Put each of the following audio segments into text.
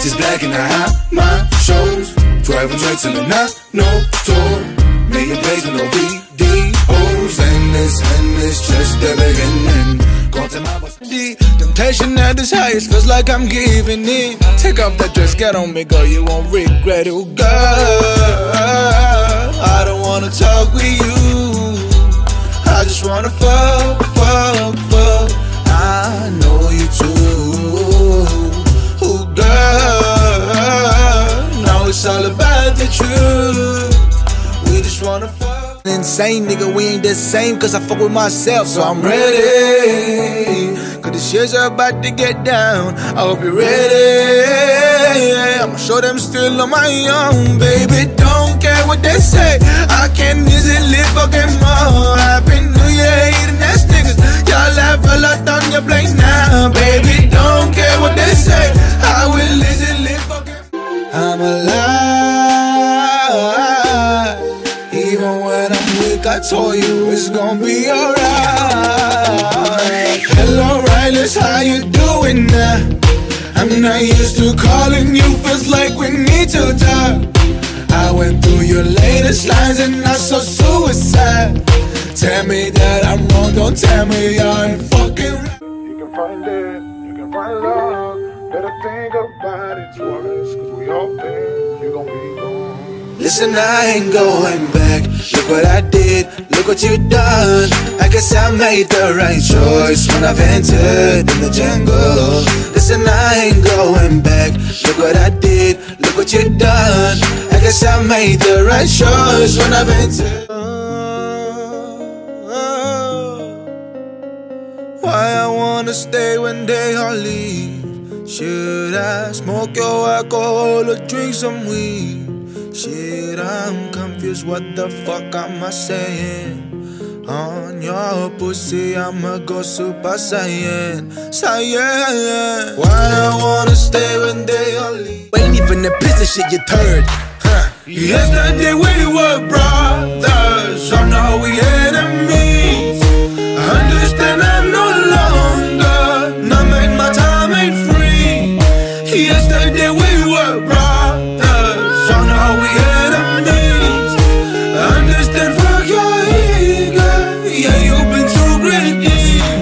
She's black and I hide my shows. 12 and drinks till the night, no tour. Million plays with no videos. And this just the beginning. Go to my boss. The temptation at its highest feels like I'm giving in. Take off that dress, get on me, girl, you won't regret it, oh girl. I don't wanna talk with you, I just wanna fuck. I know you too, oh girl. Now it's all about the truth. We just wanna fuck. Insane nigga, we ain't the same, cause I fuck with myself, so I'm ready. Cause the shit's about to get down, I hope you're ready. I'ma show them still on my own, baby, don't care what they say. I can easily fucking more. Happy New Year, eating ass niggas. Y'all have a lot on your plate now, baby, don't care what they say. I will easily fucking. I'm alive, even when I'm weak, I told you it's gonna be alright. Hello, Riley, how you doing now? I'm not used to calling you, feels like we need to talk. I went through your latest lines and I saw suicide. Tell me that I'm wrong, don't tell me I ain't fucking right. You can find it, you can find love. Better think about it twice, cause we all think you're gonna be gone. Listen, I ain't going back. Look what I did, look what you done. I guess I made the right choice when I've entered in the jungle. Listen, I ain't going back. Look what I did, look what you done. I guess I made the right choice when I've entered. Why I wanna stay when they all leave? Should I smoke your alcohol or drink some weed? Shit, I'm confused, what the fuck am I saying? On your pussy, I'ma go super saiyan. Why I wanna stay when they all leave? Ain't even a piece of shit, you turd. Yesterday we were brothers, so now we enemies. Understand I'm no longer, now make my time ain't free. Yesterday we were brothers, so now we enemies. Understand, fuck your ego, yeah, you've been too greedy.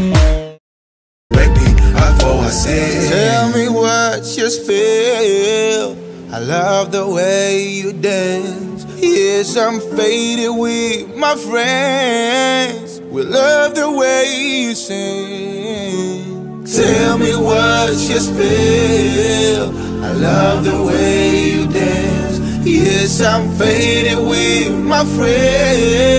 Baby, before I say, tell me what you feel. I love the way you dance. Yes, I'm faded with my friends. We love the way you sing. Tell me what you feel. I love the way you dance. Yes, I'm faded with my friends.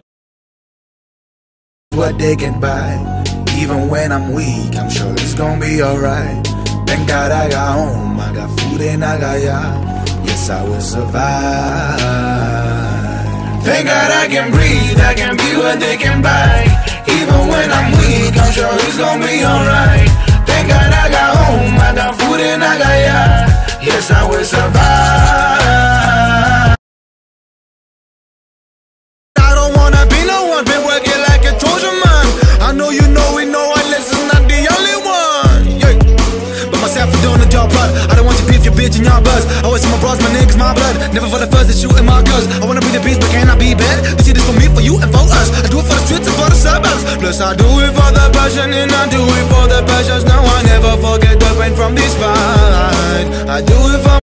What they can buy, even when I'm weak, I'm sure it's gonna be alright. Thank God I got home, I got food and I got y'all. Yes, I will survive. Thank God I can breathe, I can be what they can buy. Even when I'm weak, I'm sure it's gonna be alright. Thank God I got home, I got food and I got y'all. Yes, I will survive. I don't wanna be no one, been working like a Trojan man. I know you know we know unless it's not the only one. Yeah. But myself for doing the job, but I don't want you beef your bitch and your buzz. I always see my bros, my niggas, my blood. Never for the first that's shooting my guns. I wanna be the beast, but can I be bad? You see this for me, for you, and for us. I do it for the streets and for the suburbs. Plus I do it for the passion and I do it